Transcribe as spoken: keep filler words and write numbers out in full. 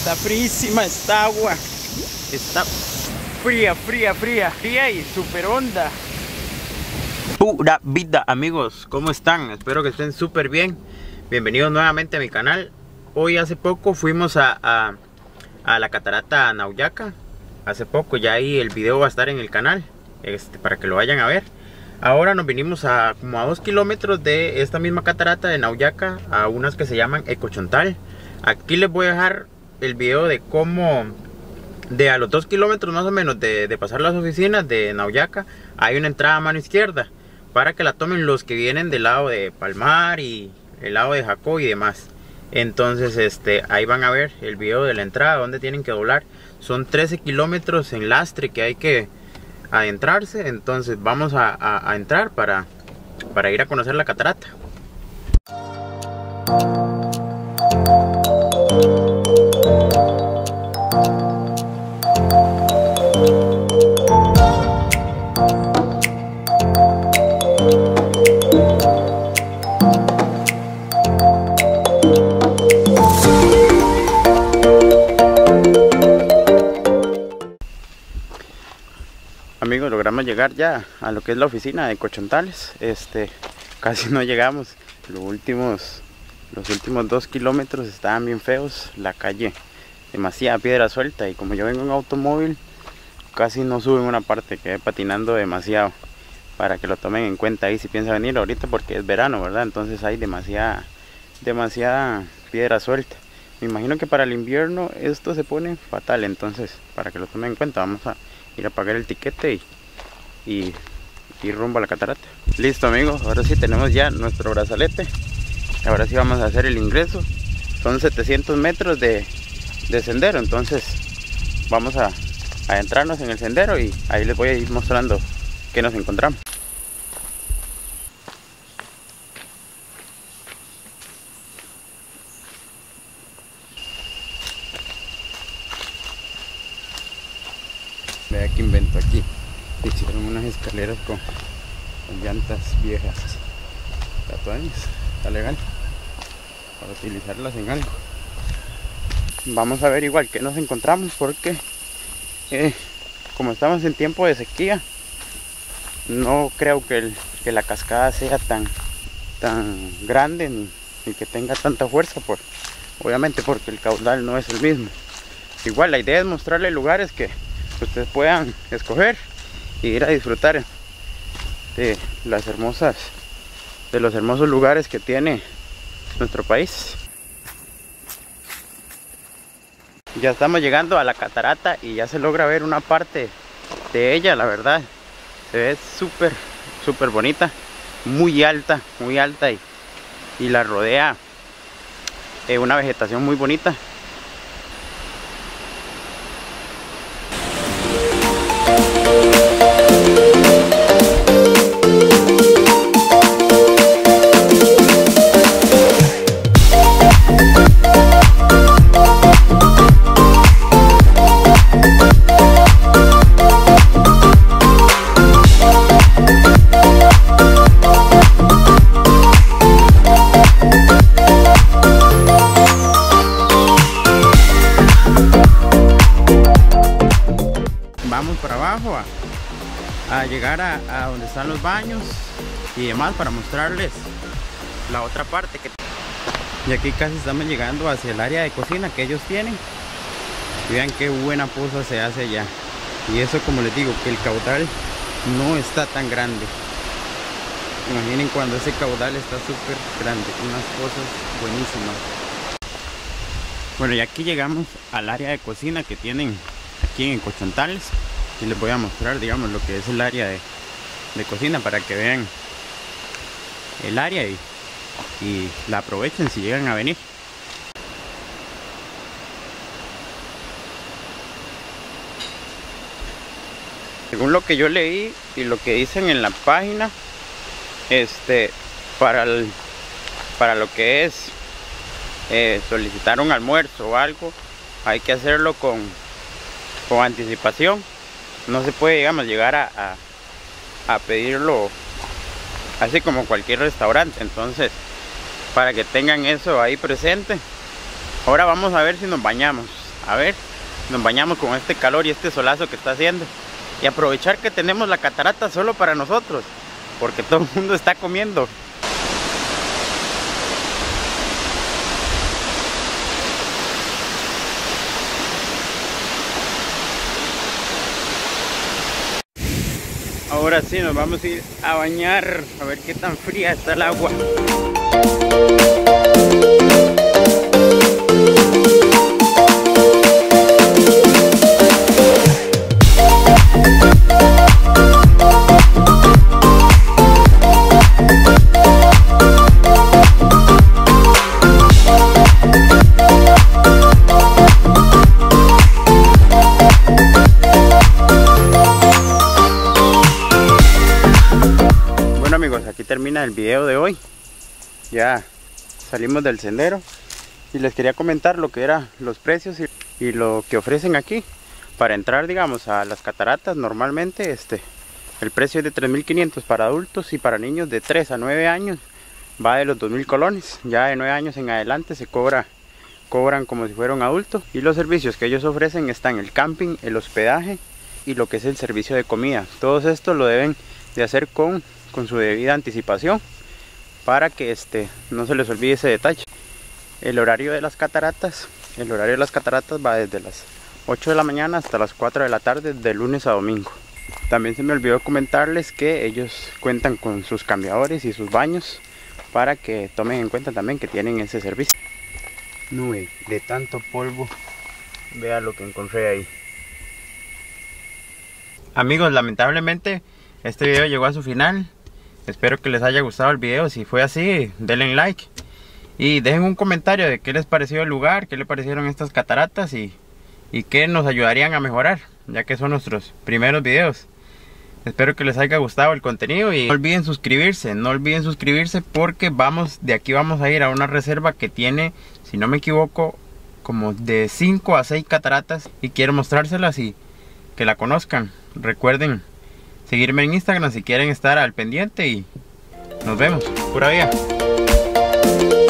Está frísima esta agua. Está fría, fría, fría, fría y súper honda. Pura vida, amigos, ¿cómo están? Espero que estén súper bien. Bienvenidos nuevamente a mi canal. Hoy hace poco fuimos a, a, a la catarata Nauyaca. Hace poco, ya ahí el video va a estar en el canal, este, para que lo vayan a ver. Ahora nos vinimos a como a dos kilómetros de esta misma catarata de Nauyaca, a unas que se llaman Ecochontal. Aquí les voy a dejar el video de cómo, de a los dos kilómetros más o menos de, de pasar las oficinas de Nauyaca, hay una entrada a mano izquierda, para que la tomen los que vienen del lado de Palmar y el lado de Jacó y demás. Entonces este, ahí van a ver el video de la entrada, donde tienen que doblar. Son trece kilómetros en lastre que hay que adentrarse. Entonces vamos a, a, a entrar para, para ir a conocer la catarata. Amigos, logramos llegar ya a lo que es la oficina de Ecochontales. Este, casi no llegamos. Los últimos, los últimos dos kilómetros estaban bien feos. La calle, demasiada piedra suelta. Y como yo vengo en automóvil, casi no sube en una parte. Quedé patinando demasiado. Para que lo tomen en cuenta ahí si piensan venir ahorita, porque es verano, ¿verdad? Entonces hay demasiada, demasiada piedra suelta. Me imagino que para el invierno esto se pone fatal. Entonces, para que lo tomen en cuenta, vamos a ir a pagar el tiquete y, y ir rumbo a la catarata. Listo, amigos, ahora sí tenemos ya nuestro brazalete. Ahora sí vamos a hacer el ingreso. Son setecientos metros de, de sendero, entonces vamos a adentrarnos en el sendero y ahí les voy a ir mostrando qué nos encontramos. Vea que invento aquí. Hicieron unas escaleras con, con llantas viejas. Tatuajes. Está legal para utilizarlas en algo. Vamos a ver igual que nos encontramos, porque eh, como estamos en tiempo de sequía, no creo que, el, que la cascada sea tan, tan grande ni, ni que tenga tanta fuerza, por, obviamente porque el caudal no es el mismo. Igual la idea es mostrarles lugares que ustedes puedan escoger y ir a disfrutar de las hermosas de los hermosos lugares que tiene nuestro país. Ya estamos llegando a la catarata y ya se logra ver una parte de ella. La verdad se ve súper súper bonita, muy alta, muy alta y, y la rodea eh, una vegetación muy bonita. Vamos para abajo a, a llegar a, a donde están los baños y demás, para mostrarles la otra parte que... Y aquí casi estamos llegando hacia el área de cocina que ellos tienen. Y vean qué buena poza se hace allá. Y eso, como les digo, que el caudal no está tan grande. Imaginen cuando ese caudal está súper grande, unas pozas buenísimas. Bueno, y aquí llegamos al área de cocina que tienen aquí en Ecochontales, y les voy a mostrar, digamos, lo que es el área de, de cocina, para que vean el área y, y la aprovechen si llegan a venir. Según lo que yo leí y lo que dicen en la página, este para el, para lo que es eh, solicitar un almuerzo o algo, hay que hacerlo con con anticipación. No se puede, digamos, llegar a, a, a pedirlo así como cualquier restaurante. Entonces, para que tengan eso ahí presente. Ahora vamos a ver si nos bañamos. a ver, nos bañamos con este calor y este solazo que está haciendo. Y aprovechar que tenemos la catarata solo para nosotros, porque todo el mundo está comiendo. Ahora sí, nos vamos a ir a bañar, a ver qué tan fría está el agua. Aquí termina el video de hoy. Ya salimos del sendero y les quería comentar lo que eran los precios y, y lo que ofrecen aquí para entrar, digamos, a las cataratas. Normalmente este el precio es de tres mil quinientos para adultos, y para niños de tres a nueve años va de los dos mil colones. Ya de nueve años en adelante se cobra cobran como si fuera un adulto, y los servicios que ellos ofrecen están el camping, el hospedaje y lo que es el servicio de comida. Todo esto lo deben de hacer con con su debida anticipación para que este no se les olvide ese detalle. El horario de las cataratas el horario de las cataratas va desde las ocho de la mañana hasta las cuatro de la tarde, de lunes a domingo. También se me olvidó comentarles que ellos cuentan con sus cambiadores y sus baños, para que tomen en cuenta también que tienen ese servicio. Nube de tanto polvo, vea lo que encontré ahí. Amigos, lamentablemente este video llegó a su final. Espero que les haya gustado el video. Si fue así, denle like y dejen un comentario de qué les pareció el lugar, qué les parecieron estas cataratas y, y qué nos ayudarían a mejorar, ya que son nuestros primeros videos. Espero que les haya gustado el contenido y no olviden suscribirse, no olviden suscribirse porque vamos, de aquí vamos a ir a una reserva que tiene, si no me equivoco, como de cinco a seis cataratas, y quiero mostrárselas y que la conozcan. Recuerden seguirme en Instagram si quieren estar al pendiente, y nos vemos. Pura vida.